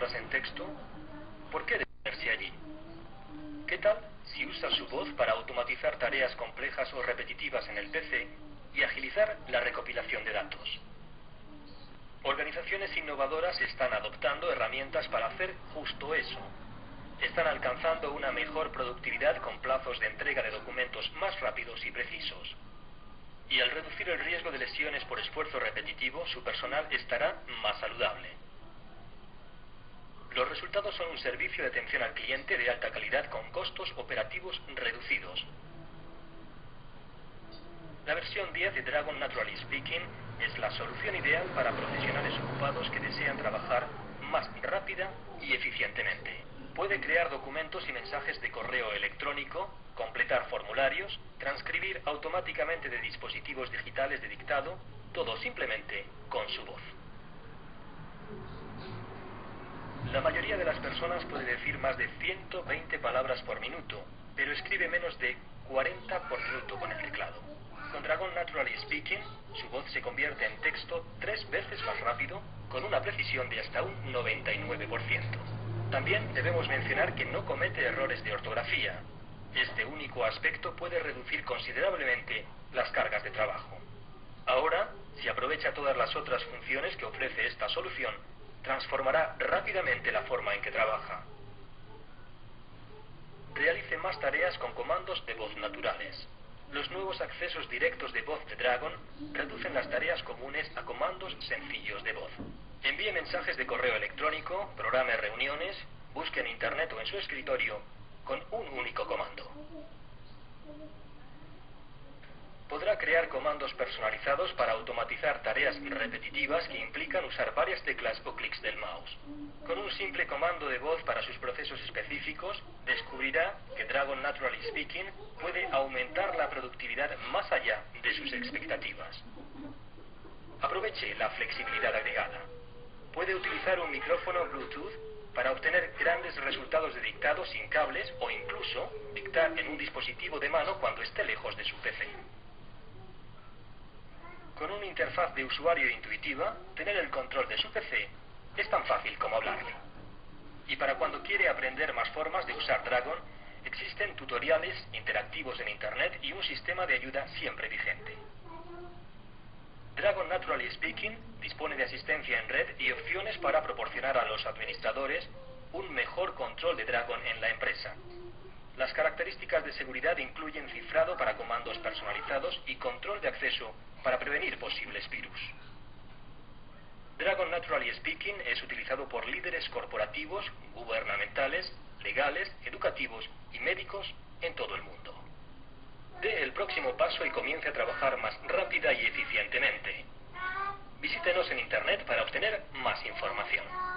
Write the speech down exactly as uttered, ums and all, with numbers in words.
palabras en texto, ¿por qué detenerse allí? ¿Qué tal si usa su voz para automatizar tareas complejas o repetitivas en el P C y agilizar la recopilación de datos? Organizaciones innovadoras están adoptando herramientas para hacer justo eso. Están alcanzando una mejor productividad con plazos de entrega de documentos más rápidos y precisos. Y al reducir el riesgo de lesiones por esfuerzo repetitivo, su personal estará más saludable. Los resultados son un servicio de atención al cliente de alta calidad con costos operativos reducidos. La versión diez de Dragon Naturally Speaking es la solución ideal para profesionales ocupados que desean trabajar más rápida y eficientemente. Puede crear documentos y mensajes de correo electrónico, completar formularios, transcribir automáticamente de dispositivos digitales de dictado, todo simplemente con su voz. La mayoría de las personas puede decir más de ciento veinte palabras por minuto, pero escribe menos de cuarenta por minuto con el teclado. Con Dragon Naturally Speaking, su voz se convierte en texto tres veces más rápido, con una precisión de hasta un noventa y nueve por ciento. También debemos mencionar que no comete errores de ortografía. Este único aspecto puede reducir considerablemente las cargas de trabajo. Ahora, si aprovecha todas las otras funciones que ofrece esta solución, transformará rápidamente la forma en que trabaja. Realice más tareas con comandos de voz naturales. Los nuevos accesos directos de voz de Dragon reducen las tareas comunes a comandos sencillos de voz. Envíe mensajes de correo electrónico, programe reuniones, busque en Internet o en su escritorio con un único comando. Podrá crear comandos personalizados para automatizar tareas repetitivas que implican usar varias teclas o clics del mouse. Con un simple comando de voz para sus procesos específicos, descubrirá que Dragon Naturally Speaking puede aumentar la productividad más allá de sus expectativas. Aproveche la flexibilidad agregada. Puede utilizar un micrófono Bluetooth para obtener grandes resultados de dictado sin cables o incluso dictar en un dispositivo de mano cuando esté lejos de su P C. Con una interfaz de usuario intuitiva, tener el control de su P C es tan fácil como hablarle. Y para cuando quiere aprender más formas de usar Dragon, existen tutoriales interactivos en Internet y un sistema de ayuda siempre vigente. Dragon Naturally Speaking dispone de asistencia en red y opciones para proporcionar a los administradores un mejor control de Dragon en la empresa. Las características de seguridad incluyen cifrado para comandos personalizados y control de acceso para prevenir posibles virus. Dragon Naturally Speaking es utilizado por líderes corporativos, gubernamentales, legales, educativos y médicos en todo el mundo. Dé el próximo paso y comience a trabajar más rápida y eficientemente. Visítenos en Internet para obtener más información.